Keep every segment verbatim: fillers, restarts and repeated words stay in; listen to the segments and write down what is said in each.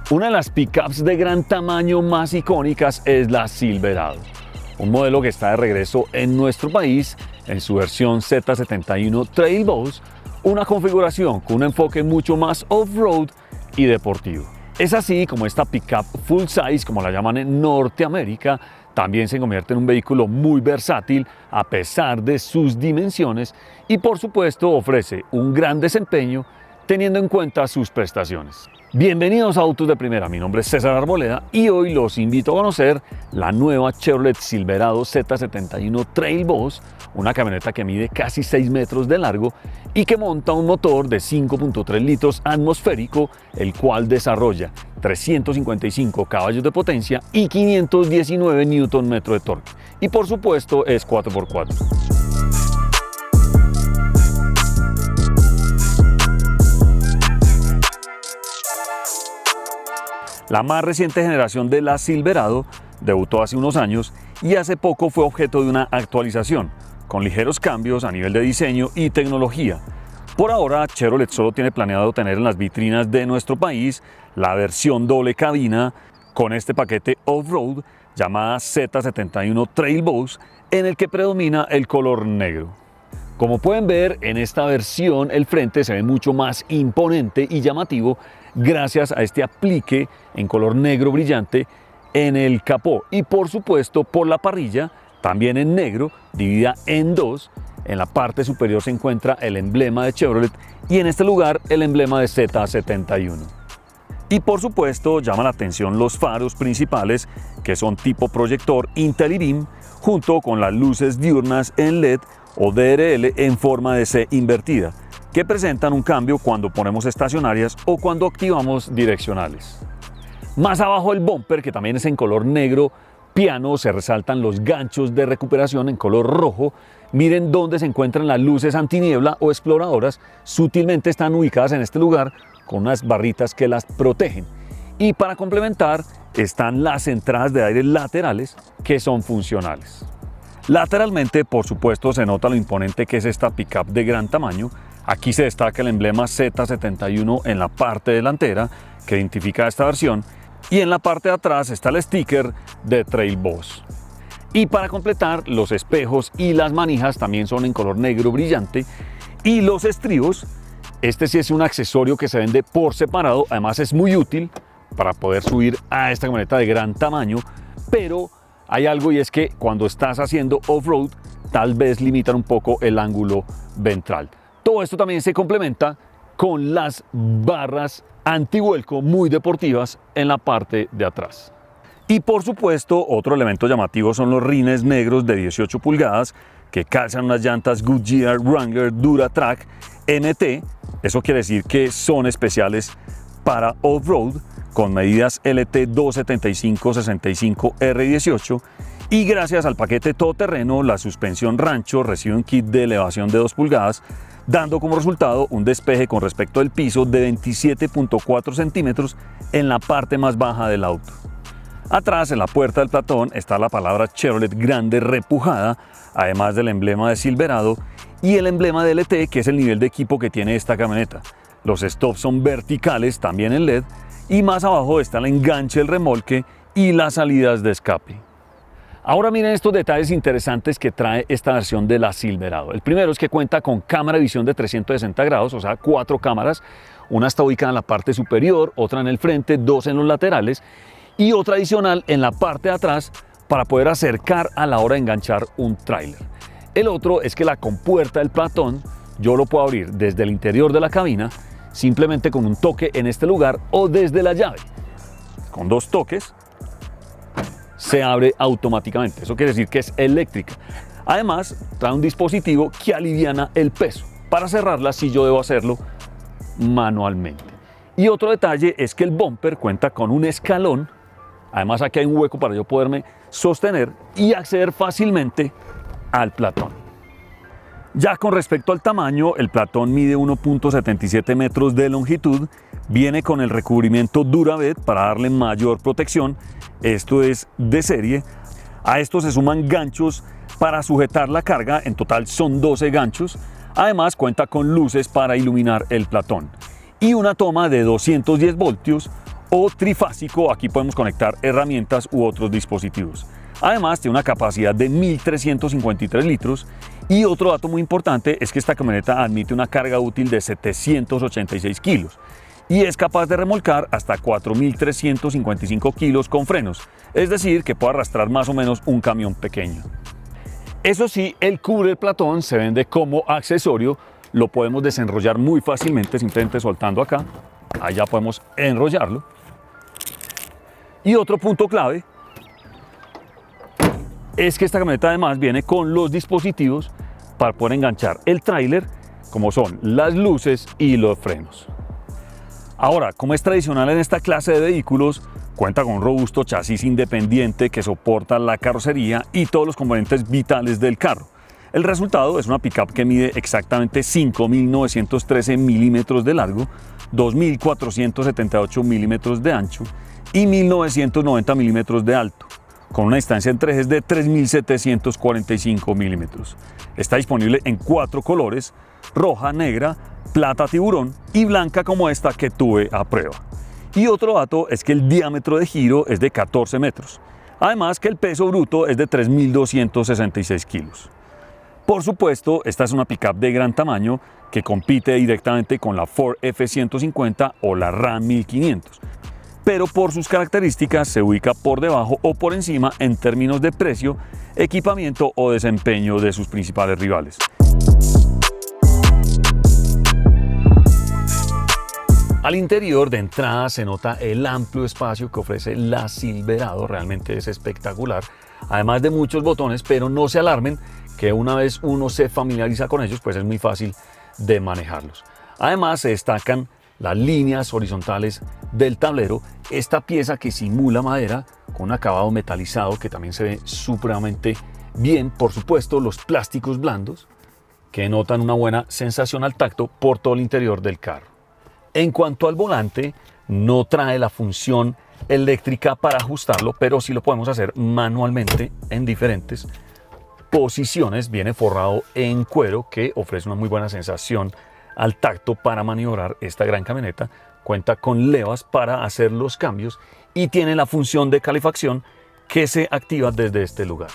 Una de las pickups de gran tamaño más icónicas es la Silverado, un modelo que está de regreso en nuestro país en su versión Z setenta y uno Trail Boss, una configuración con un enfoque mucho más off-road y deportivo. Es así como esta pickup full size, como la llaman en Norteamérica, también se convierte en un vehículo muy versátil a pesar de sus dimensiones y por supuesto ofrece un gran desempeño teniendo en cuenta sus prestaciones. Bienvenidos a Autos de Primera, mi nombre es César Arboleda y hoy los invito a conocer la nueva Chevrolet Silverado Z setenta y uno Trail Boss, una camioneta que mide casi seis metros de largo y que monta un motor de cinco punto tres litros atmosférico, el cual desarrolla trescientos cincuenta y cinco caballos de potencia y quinientos diecinueve newton metros de torque. Y por supuesto es cuatro por cuatro. La más reciente generación de la Silverado debutó hace unos años y hace poco fue objeto de una actualización, con ligeros cambios a nivel de diseño y tecnología. Por ahora, Chevrolet solo tiene planeado tener en las vitrinas de nuestro país la versión doble cabina con este paquete off-road llamada Z setenta y uno Trail Boss, en el que predomina el color negro. Como pueden ver, en esta versión el frente se ve mucho más imponente y llamativo gracias a este aplique en color negro brillante en el capó y por supuesto por la parrilla, también en negro, dividida en dos. En la parte superior se encuentra el emblema de Chevrolet y en este lugar el emblema de Z setenta y uno. Y por supuesto llama la atención los faros principales, que son tipo proyector IntelliBeam, junto con las luces diurnas en L E D o D R L en forma de C invertida, que presentan un cambio cuando ponemos estacionarias o cuando activamos direccionales. Más abajo el bumper, que también es en color negro piano, se resaltan los ganchos de recuperación en color rojo. Miren dónde se encuentran las luces antiniebla o exploradoras, sutilmente están ubicadas en este lugar con unas barritas que las protegen. Y para complementar están las entradas de aire laterales que son funcionales. Lateralmente, por supuesto, se nota lo imponente que es esta pickup de gran tamaño. Aquí se destaca el emblema Z setenta y uno en la parte delantera que identifica esta versión y en la parte de atrás está el sticker de Trail Boss. Y para completar, los espejos y las manijas también son en color negro brillante y los estribos, este sí es un accesorio que se vende por separado, además es muy útil para poder subir a esta camioneta de gran tamaño, pero hay algo y es que cuando estás haciendo off-road tal vez limitan un poco el ángulo ventral. Todo esto también se complementa con las barras antivuelco muy deportivas en la parte de atrás. Y por supuesto, otro elemento llamativo son los rines negros de dieciocho pulgadas que calzan unas llantas Goodyear Wrangler DuraTrack M T. Eso quiere decir que son especiales para off-road con medidas L T doscientos setenta y cinco sesenta y cinco R dieciocho. Y gracias al paquete todoterreno, la suspensión Rancho recibe un kit de elevación de dos pulgadas, dando como resultado un despeje con respecto al piso de veintisiete punto cuatro centímetros en la parte más baja del auto. Atrás, en la puerta del platón, está la palabra Chevrolet grande repujada, además del emblema de Silverado y el emblema de L T, que es el nivel de equipo que tiene esta camioneta. Los stops son verticales, también en L E D, y más abajo está el enganche del remolque y las salidas de escape. Ahora miren estos detalles interesantes que trae esta versión de la Silverado. El primero es que cuenta con cámara de visión de trescientos sesenta grados, o sea, cuatro cámaras. Una está ubicada en la parte superior, otra en el frente, dos en los laterales y otra adicional en la parte de atrás para poder acercar a la hora de enganchar un tráiler. El otro es que la compuerta del platón yo lo puedo abrir desde el interior de la cabina simplemente con un toque en este lugar o desde la llave. Con dos toques se abre automáticamente. Eso quiere decir que es eléctrica. Además, trae un dispositivo que aliviana el peso para cerrarla si yo debo hacerlo manualmente. Y otro detalle es que el bumper cuenta con un escalón. Además, aquí hay un hueco para yo poderme sostener y acceder fácilmente al platón. Ya con respecto al tamaño, el platón mide uno punto setenta y siete metros de longitud, viene con el recubrimiento Duravet para darle mayor protección, esto es de serie. A esto se suman ganchos para sujetar la carga, en total son doce ganchos. Además cuenta con luces para iluminar el platón y una toma de doscientos diez voltios o trifásico, aquí podemos conectar herramientas u otros dispositivos. Además tiene una capacidad de mil trescientos cincuenta y tres litros y otro dato muy importante es que esta camioneta admite una carga útil de setecientos ochenta y seis kilos y es capaz de remolcar hasta cuatro mil trescientos cincuenta y cinco kilos con frenos, es decir, que puede arrastrar más o menos un camión pequeño. Eso sí, el cubre platón se vende como accesorio, lo podemos desenrollar muy fácilmente simplemente soltando acá, allá podemos enrollarlo. Y otro punto clave es que esta camioneta además viene con los dispositivos para poder enganchar el tráiler, como son las luces y los frenos. Ahora, como es tradicional en esta clase de vehículos, cuenta con un robusto chasis independiente que soporta la carrocería y todos los componentes vitales del carro. El resultado es una pickup que mide exactamente cinco mil novecientos trece milímetros de largo, dos mil cuatrocientos setenta y ocho milímetros de ancho y mil novecientos noventa milímetros de alto, con una distancia entre ejes de tres mil setecientos cuarenta y cinco milímetros. Está disponible en cuatro colores: roja, negra, plata tiburón y blanca como esta que tuve a prueba. Y otro dato es que el diámetro de giro es de catorce metros, además que el peso bruto es de tres mil doscientos sesenta y seis kilos. Por supuesto, esta es una pickup de gran tamaño que compite directamente con la Ford F ciento cincuenta o la Ram mil quinientos, pero por sus características se ubica por debajo o por encima en términos de precio, equipamiento o desempeño de sus principales rivales. Al interior de entrada se nota el amplio espacio que ofrece la Silverado, realmente es espectacular, además de muchos botones, pero no se alarmen que una vez uno se familiariza con ellos, pues es muy fácil de manejarlos. Además se destacan las líneas horizontales del tablero, esta pieza que simula madera con un acabado metalizado que también se ve supremamente bien, por supuesto los plásticos blandos que notan una buena sensación al tacto por todo el interior del carro. En cuanto al volante, no trae la función eléctrica para ajustarlo, pero sí lo podemos hacer manualmente en diferentes posiciones. Viene forrado en cuero que ofrece una muy buena sensación al tacto para maniobrar esta gran camioneta. Cuenta con levas para hacer los cambios y tiene la función de calefacción que se activa desde este lugar.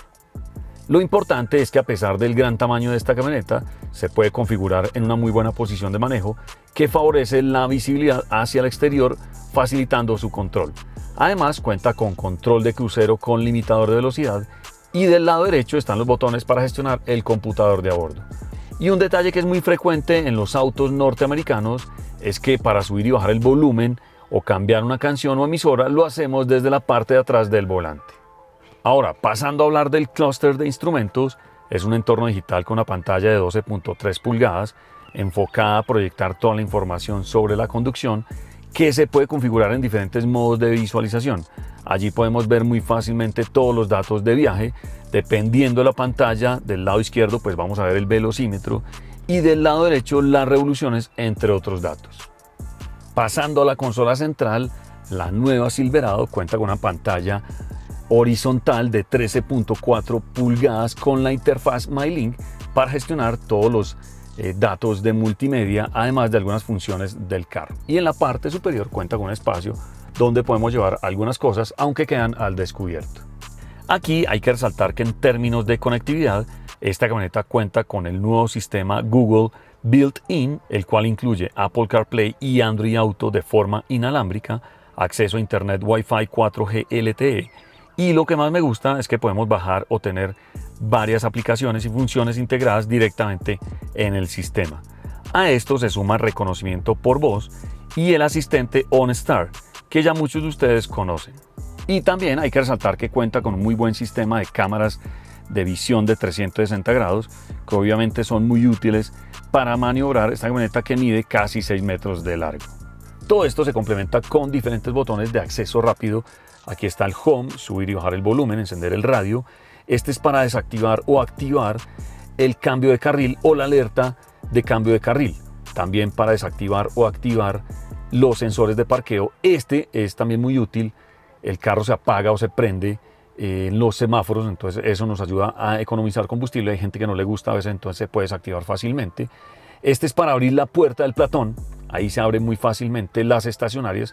Lo importante es que a pesar del gran tamaño de esta camioneta, se puede configurar en una muy buena posición de manejo que favorece la visibilidad hacia el exterior, facilitando su control. Además, cuenta con control de crucero con limitador de velocidad y del lado derecho están los botones para gestionar el computador de a bordo. Y un detalle que es muy frecuente en los autos norteamericanos es que para subir y bajar el volumen o cambiar una canción o emisora lo hacemos desde la parte de atrás del volante. Ahora, pasando a hablar del clúster de instrumentos, es un entorno digital con una pantalla de doce punto tres pulgadas enfocada a proyectar toda la información sobre la conducción que se puede configurar en diferentes modos de visualización. Allí podemos ver muy fácilmente todos los datos de viaje. Dependiendo de la pantalla, del lado izquierdo pues vamos a ver el velocímetro y del lado derecho las revoluciones, entre otros datos. Pasando a la consola central, la nueva Silverado cuenta con una pantalla horizontal de trece punto cuatro pulgadas con la interfaz MyLink para gestionar todos los eh, datos de multimedia, además de algunas funciones del carro. Y en la parte superior cuenta con un espacio donde podemos llevar algunas cosas, aunque quedan al descubierto. Aquí hay que resaltar que en términos de conectividad, esta camioneta cuenta con el nuevo sistema Google Built-in, el cual incluye Apple CarPlay y Android Auto de forma inalámbrica, acceso a Internet Wi-Fi cuatro G L T E, y lo que más me gusta es que podemos bajar o tener varias aplicaciones y funciones integradas directamente en el sistema. A esto se suma reconocimiento por voz y el asistente OnStar, que ya muchos de ustedes conocen. Y también hay que resaltar que cuenta con un muy buen sistema de cámaras de visión de trescientos sesenta grados, que obviamente son muy útiles para maniobrar esta camioneta que mide casi seis metros de largo. Todo esto se complementa con diferentes botones de acceso rápido. Aquí está el Home, subir y bajar el volumen, encender el radio. Este es para desactivar o activar el cambio de carril o la alerta de cambio de carril. También para desactivar o activar los sensores de parqueo. Este es también muy útil. El carro se apaga o se prende eh, en los semáforos, entonces eso nos ayuda a economizar combustible. Hay gente que no le gusta a veces, entonces se puede desactivar fácilmente. Este es para abrir la puerta del platón. Ahí se abren muy fácilmente las estacionarias.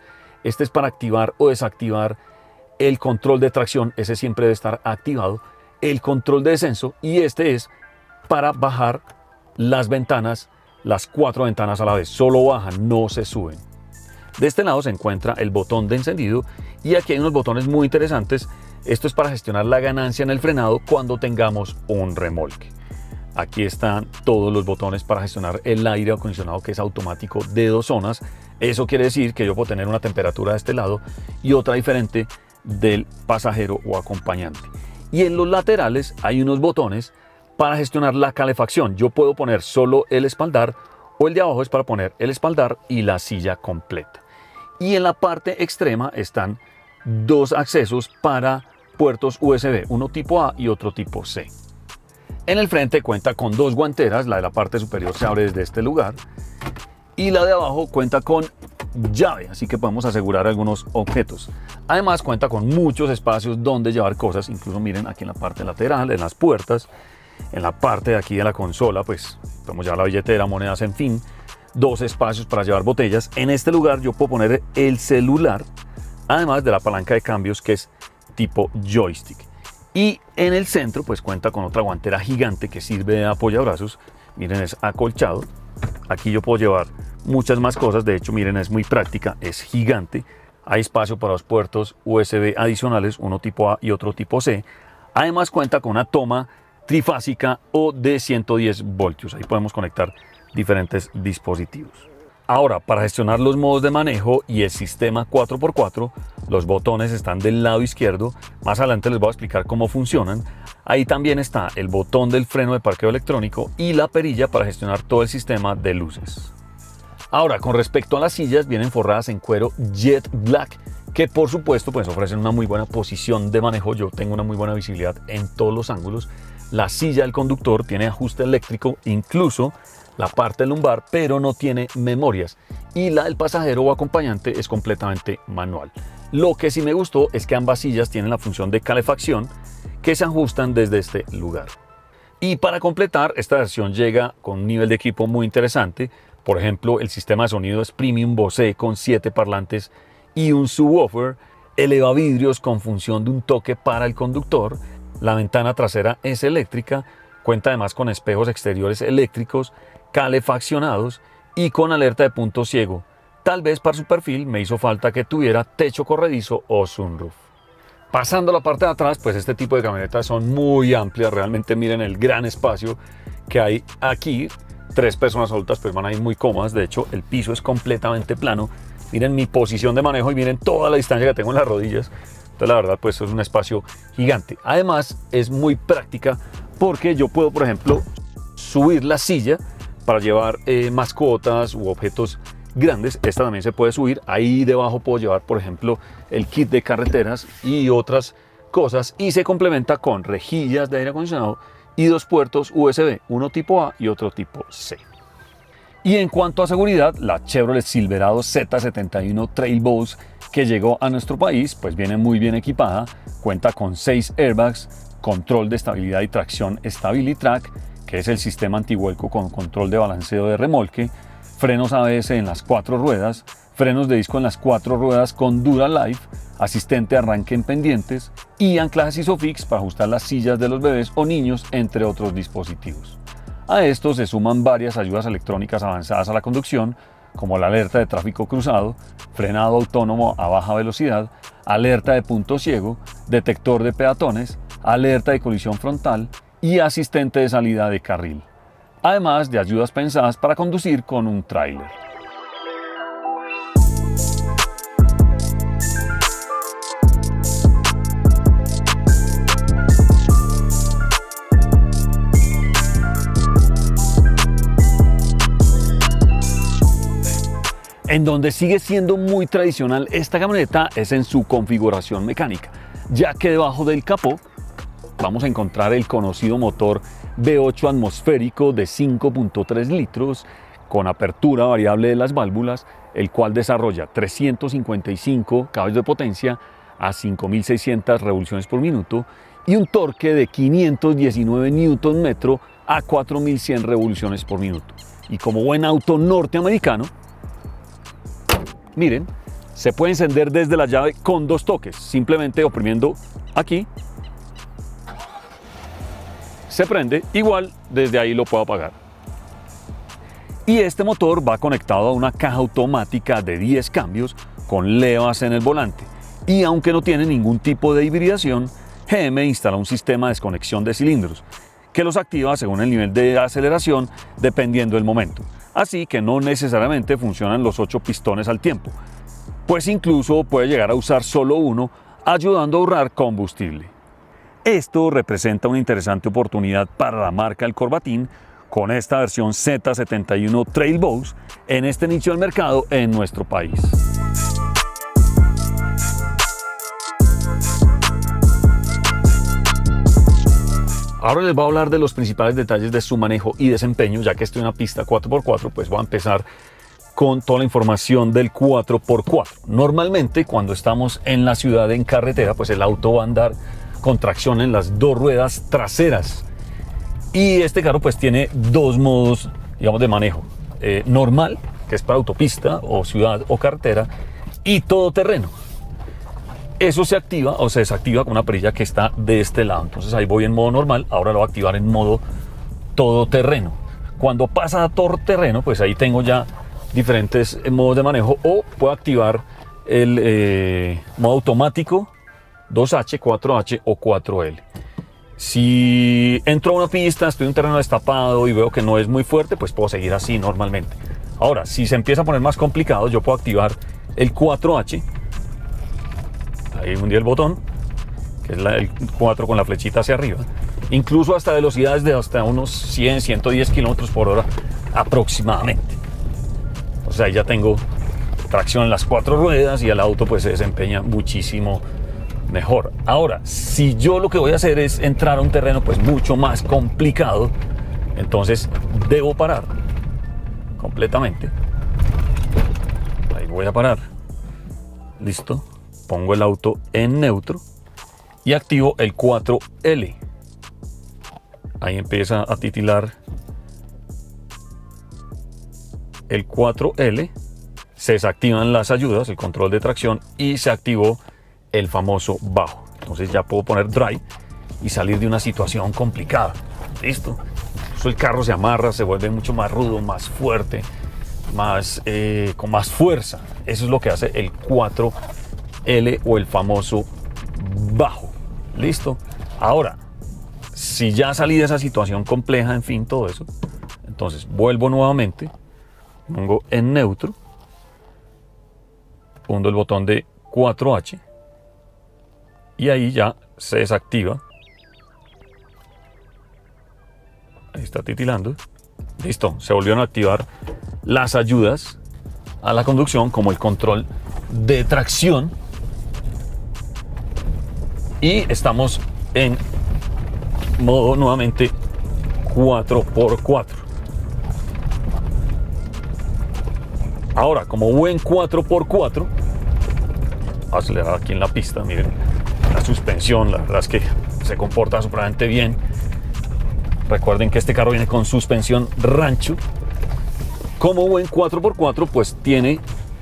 Este es para activar o desactivar el control de tracción, ese siempre debe estar activado, el control de descenso, y este es para bajar las ventanas, las cuatro ventanas a la vez, solo bajan, no se suben. De este lado se encuentra el botón de encendido y aquí hay unos botones muy interesantes. Esto es para gestionar la ganancia en el frenado cuando tengamos un remolque. Aquí están todos los botones para gestionar el aire acondicionado, que es automático de dos zonas. Eso quiere decir que yo puedo tener una temperatura de este lado y otra diferente del pasajero o acompañante. Y en los laterales hay unos botones para gestionar la calefacción. Yo puedo poner solo el espaldar, o el de abajo es para poner el espaldar y la silla completa. Y en la parte extrema están dos accesos para puertos U S B, uno tipo A y otro tipo C. En el frente cuenta con dos guanteras, la de la parte superior se abre desde este lugar y la de abajo cuenta con llave, así que podemos asegurar algunos objetos. Además cuenta con muchos espacios donde llevar cosas, incluso miren aquí en la parte lateral, en las puertas, en la parte de aquí de la consola, pues podemos llevar la billetera, monedas, en fin, dos espacios para llevar botellas. En este lugar yo puedo poner el celular, además de la palanca de cambios que es tipo joystick. Y en el centro pues cuenta con otra guantera gigante que sirve de apoyabrazos. Miren, es acolchado. Aquí yo puedo llevar muchas más cosas. De hecho, miren, es muy práctica, es gigante. Hay espacio para los puertos U S B adicionales, uno tipo A y otro tipo C. Además cuenta con una toma trifásica o de ciento diez voltios. Ahí podemos conectar diferentes dispositivos. Ahora, para gestionar los modos de manejo y el sistema cuatro por cuatro, los botones están del lado izquierdo. Más adelante les voy a explicar cómo funcionan. Ahí también está el botón del freno de parqueo electrónico y la perilla para gestionar todo el sistema de luces. Ahora, con respecto a las sillas, vienen forradas en cuero Jet Black, que por supuesto pues ofrecen una muy buena posición de manejo. Yo tengo una muy buena visibilidad en todos los ángulos. La silla del conductor tiene ajuste eléctrico, incluso la parte lumbar, pero no tiene memorias, y la del pasajero o acompañante es completamente manual. Lo que sí me gustó es que ambas sillas tienen la función de calefacción que se ajustan desde este lugar. Y para completar, esta versión llega con un nivel de equipo muy interesante. Por ejemplo, el sistema de sonido es Premium Bose con siete parlantes y un subwoofer, elevavidrios con función de un toque para el conductor, la ventana trasera es eléctrica, cuenta además con espejos exteriores eléctricos, calefaccionados y con alerta de punto ciego. Tal vez para su perfil me hizo falta que tuviera techo corredizo o sunroof. Pasando a la parte de atrás, pues este tipo de camionetas son muy amplias. Realmente miren el gran espacio que hay aquí. Tres personas adultas pues van a ir muy cómodas. De hecho, el piso es completamente plano. Miren mi posición de manejo y miren toda la distancia que tengo en las rodillas. Entonces la verdad pues es un espacio gigante. Además es muy práctica porque yo puedo, por ejemplo, subir la silla para llevar eh, mascotas u objetos grandes. Esta también se puede subir. Ahí debajo puedo llevar, por ejemplo, el kit de carreteras y otras cosas, y se complementa con rejillas de aire acondicionado y dos puertos U S B, uno tipo A y otro tipo C. Y en cuanto a seguridad, la Chevrolet Silverado Z setenta y uno Trailboss que llegó a nuestro país pues viene muy bien equipada. Cuenta con seis airbags, control de estabilidad y tracción StabiliTrak, que es el sistema antivuelco con control de balanceo de remolque, frenos A B S en las cuatro ruedas, frenos de disco en las cuatro ruedas con Duralife, asistente de arranque en pendientes y anclajes Isofix para ajustar las sillas de los bebés o niños, entre otros dispositivos. A esto se suman varias ayudas electrónicas avanzadas a la conducción, como la alerta de tráfico cruzado, frenado autónomo a baja velocidad, alerta de punto ciego, detector de peatones, alerta de colisión frontal y asistente de salida de carril, además de ayudas pensadas para conducir con un tráiler. En donde sigue siendo muy tradicional esta camioneta es en su configuración mecánica, ya que debajo del capó vamos a encontrar el conocido motor V ocho atmosférico de cinco punto tres litros con apertura variable de las válvulas, el cual desarrolla trescientos cincuenta y cinco caballos de potencia a cinco mil seiscientas revoluciones por minuto y un torque de quinientos diecinueve newton metro a cuatro mil cien revoluciones por minuto. Y como buen auto norteamericano, miren, Se puede encender desde la llave con dos toques, simplemente oprimiendo aquí. Se prende, igual desde ahí lo puedo apagar. Y este motor va conectado a una caja automática de diez cambios con levas en el volante. Y aunque no tiene ningún tipo de hibridación, G M instala un sistema de desconexión de cilindros que los activa según el nivel de aceleración dependiendo del momento. Así que no necesariamente funcionan los ocho pistones al tiempo, pues incluso puede llegar a usar solo uno, ayudando a ahorrar combustible. Esto representa una interesante oportunidad para la marca El Corbatín con esta versión Z setenta y uno Trailboss en este nicho del mercado en nuestro país. Ahora les voy a hablar de los principales detalles de su manejo y desempeño, ya que estoy en una pista cuatro por cuatro, pues voy a empezar con toda la información del cuatro por cuatro. Normalmente cuando estamos en la ciudad en carretera, pues el auto va a andar con tracción en las dos ruedas traseras. Y este carro pues tiene dos modos, digamos, de manejo. Eh, normal, que es para autopista o ciudad o carretera, y todoterreno. Eso se activa o se desactiva con una perilla que está de este lado. Entonces ahí voy en modo normal, ahora lo voy a activar en modo todoterreno. Cuando pasa a todoterreno, pues ahí tengo ya diferentes modos de manejo, o puedo activar el eh, modo automático dos H, cuatro H o cuatro L. Si entro a una pista, estoy en un terreno destapado y veo que no es muy fuerte, pues puedo seguir así normalmente. Ahora, si se empieza a poner más complicado, yo puedo activar el cuatro H. Ahí hundí el botón, que es la, el cuatro con la flechita hacia arriba. Incluso hasta velocidades de hasta unos cien, ciento diez kilómetros por hora aproximadamente. O sea, ya tengo tracción en las cuatro ruedas y el auto pues se desempeña muchísimo mejor. Ahora, si yo lo que voy a hacer es entrar a un terreno pues mucho más complicado, entonces debo parar completamente. Ahí voy a parar. Listo. Pongo el auto en neutro y activo el cuatro L. Ahí empieza a titilar el cuatro L. Se desactivan las ayudas, el control de tracción, y se activó el famoso bajo. Entonces ya puedo poner drive y salir de una situación complicada. Listo. Entonces el carro se amarra, se vuelve mucho más rudo, más fuerte, más, eh, con más fuerza. Eso es lo que hace el cuatro L o el famoso bajo. Listo. Ahora, si ya salí de esa situación compleja, en fin, todo eso, entonces vuelvo nuevamente, pongo en neutro, hundo el botón de cuatro H y ahí ya se desactiva. Ahí está titilando. Listo, se volvieron a activar las ayudas a la conducción, como el control de tracción, y estamos en modo nuevamente cuatro por cuatro. Ahora, como buen cuatro por cuatro, voy a acelerar aquí en la pista. Miren la suspensión, la verdad es que se comporta supremamente bien. Recuerden que este carro viene con suspensión rancho. Como buen cuatro por cuatro, pues tiene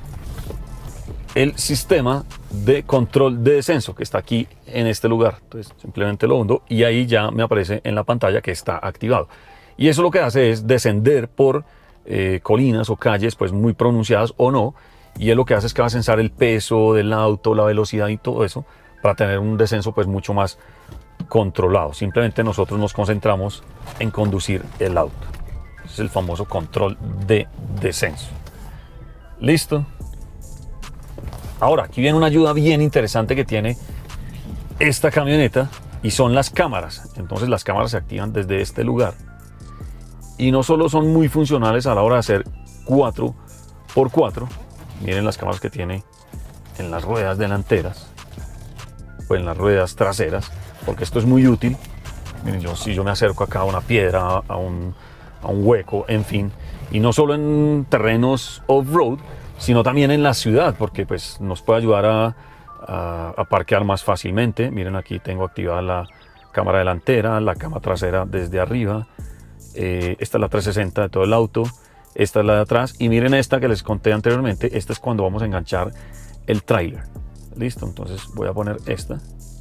el sistema de control de descenso que está aquí en este lugar. Entonces simplemente lo hundo y ahí ya me aparece en la pantalla que está activado. Y eso lo que hace es descender por eh, colinas o calles pues muy pronunciadas o no. Y él lo que hace es que va a censar el peso del auto, la velocidad y todo eso, para tener un descenso pues mucho más controlado. Simplemente nosotros nos concentramos en conducir el auto. Es el famoso control de descenso. Listo. Ahora, aquí viene una ayuda bien interesante que tiene esta camioneta, y son las cámaras. Entonces las cámaras se activan desde este lugar. Y no solo son muy funcionales a la hora de hacer cuatro por cuatro. Miren las cámaras que tiene en las ruedas delanteras o en las ruedas traseras, porque esto es muy útil. Miren, yo, si yo me acerco acá a una piedra, a un, a un hueco, en fin, y no solo en terrenos off-road, sino también en la ciudad, porque pues nos puede ayudar a, a, a parquear más fácilmente. Miren, aquí tengo activada la cámara delantera, la cámara trasera desde arriba. Eh, esta es la trescientos sesenta de todo el auto, esta es la de atrás, y miren esta que les conté anteriormente. Esta es cuando vamos a enganchar el tráiler. Listo, entonces voy a poner esta.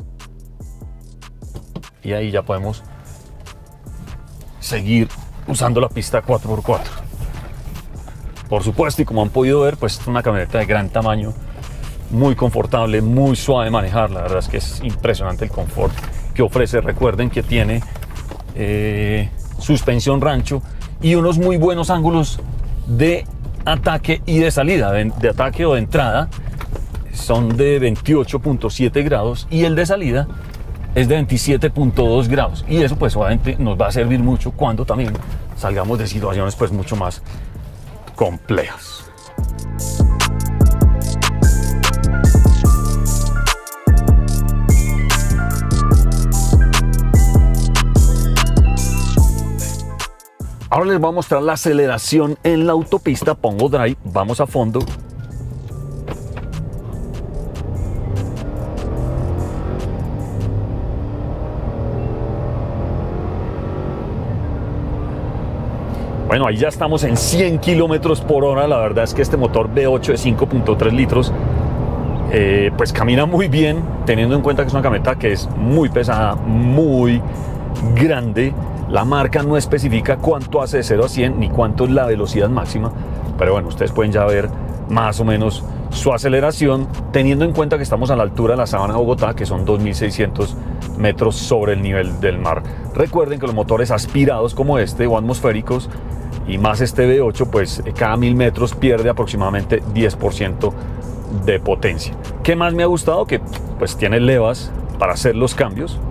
Y ahí ya podemos seguir usando la pista cuatro por cuatro. Por supuesto, y como han podido ver, pues es una camioneta de gran tamaño, muy confortable, muy suave de manejar. La verdad es que es impresionante el confort que ofrece. Recuerden que tiene eh, suspensión rancho y unos muy buenos ángulos de ataque y de salida, de, de ataque o de entrada son de veintiocho punto siete grados y el de salida es de veintisiete punto dos grados, y eso pues obviamente nos va a servir mucho cuando también salgamos de situaciones pues mucho más complejas. Ahora les voy a mostrar la aceleración en la autopista. Pongo drive, vamos a fondo. Bueno, ahí ya estamos en cien kilómetros por hora. La verdad es que este motor V ocho de cinco punto tres litros eh, pues camina muy bien, teniendo en cuenta que es una camioneta que es muy pesada, muy grande. La marca no especifica cuánto hace de cero a cien ni cuánto es la velocidad máxima, pero bueno, ustedes pueden ya ver más o menos su aceleración, teniendo en cuenta que estamos a la altura de la Sabana de Bogotá, que son dos mil seiscientos metros sobre el nivel del mar. Recuerden que los motores aspirados como este o atmosféricos y más este V ocho, pues cada mil metros pierde aproximadamente diez por ciento de potencia. ¿Qué más me ha gustado? Que pues tiene levas para hacer los cambios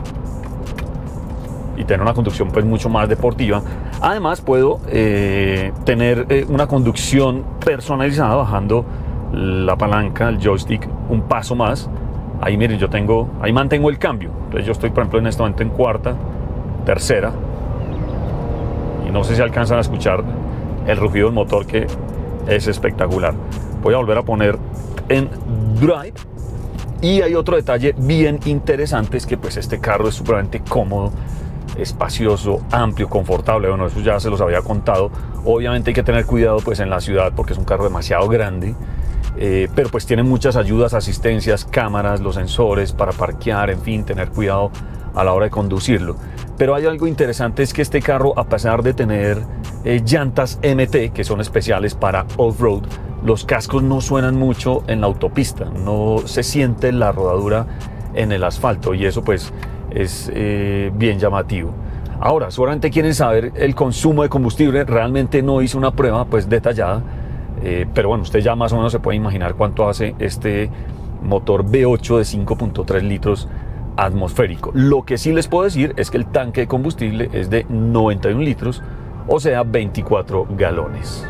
y tener una conducción pues mucho más deportiva. Además puedo eh, tener eh, una conducción personalizada bajando la palanca, el joystick, un paso más. Ahí miren, yo tengo, ahí mantengo el cambio. Entonces yo estoy por ejemplo en este momento en cuarta, tercera, y no sé si alcanzan a escuchar el rugido del motor, que es espectacular. Voy a volver a poner en drive. Y hay otro detalle bien interesante, es que pues este carro es supremamente cómodo, espacioso, amplio, confortable. Bueno, eso ya se los había contado. Obviamente hay que tener cuidado pues en la ciudad porque es un carro demasiado grande, eh, pero pues tiene muchas ayudas, asistencias, cámaras, los sensores para parquear, en fin, tener cuidado a la hora de conducirlo. Pero hay algo interesante, es que este carro, a pesar de tener eh, llantas M T que son especiales para off-road, los cascos no suenan mucho en la autopista, no se siente la rodadura en el asfalto, y eso pues es eh, bien llamativo. Ahora, seguramente quieren saber el consumo de combustible. Realmente no hice una prueba pues detallada, eh, pero bueno, usted ya más o menos se puede imaginar cuánto hace este motor V ocho de cinco punto tres litros atmosférico. Lo que sí les puedo decir es que el tanque de combustible es de noventa y un litros, o sea, veinticuatro galones.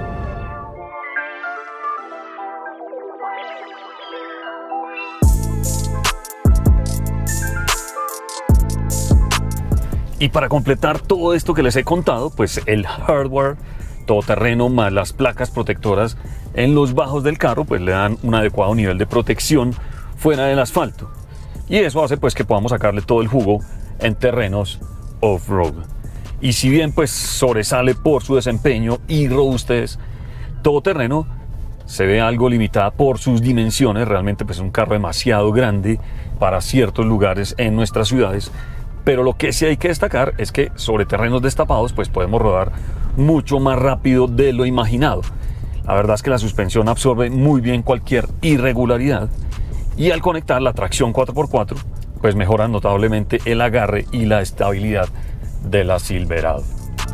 Y para completar todo esto que les he contado, pues el hardware todoterreno más las placas protectoras en los bajos del carro pues le dan un adecuado nivel de protección fuera del asfalto. Y eso hace pues que podamos sacarle todo el jugo en terrenos off-road. Y si bien pues sobresale por su desempeño y robustez, todoterreno se ve algo limitada por sus dimensiones. Realmente pues es un carro demasiado grande para ciertos lugares en nuestras ciudades. Pero lo que sí hay que destacar es que sobre terrenos destapados pues podemos rodar mucho más rápido de lo imaginado. La verdad es que la suspensión absorbe muy bien cualquier irregularidad, y al conectar la tracción cuatro por cuatro pues mejora notablemente el agarre y la estabilidad de la Silverado.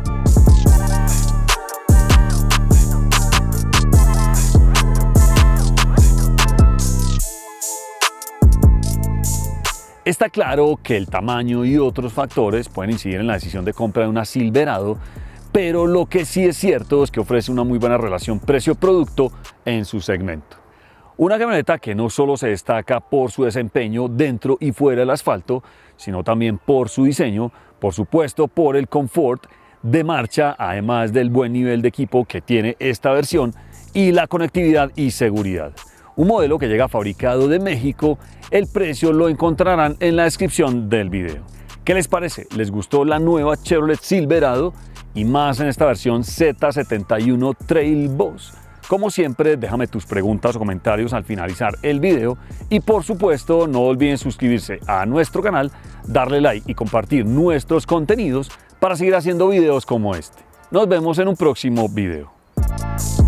Está claro que el tamaño y otros factores pueden incidir en la decisión de compra de una Silverado, pero lo que sí es cierto es que ofrece una muy buena relación precio-producto en su segmento. Una camioneta que no solo se destaca por su desempeño dentro y fuera del asfalto, sino también por su diseño, por supuesto por el confort de marcha, además del buen nivel de equipo que tiene esta versión y la conectividad y seguridad. Un modelo que llega fabricado de México. El precio lo encontrarán en la descripción del video. ¿Qué les parece? ¿Les gustó la nueva Chevrolet Silverado? Y más en esta versión Z setenta y uno Trail Boss, Como siempre, déjame tus preguntas o comentarios al finalizar el video y por supuesto no olviden suscribirse a nuestro canal, darle like y compartir nuestros contenidos para seguir haciendo videos como este. Nos vemos en un próximo video.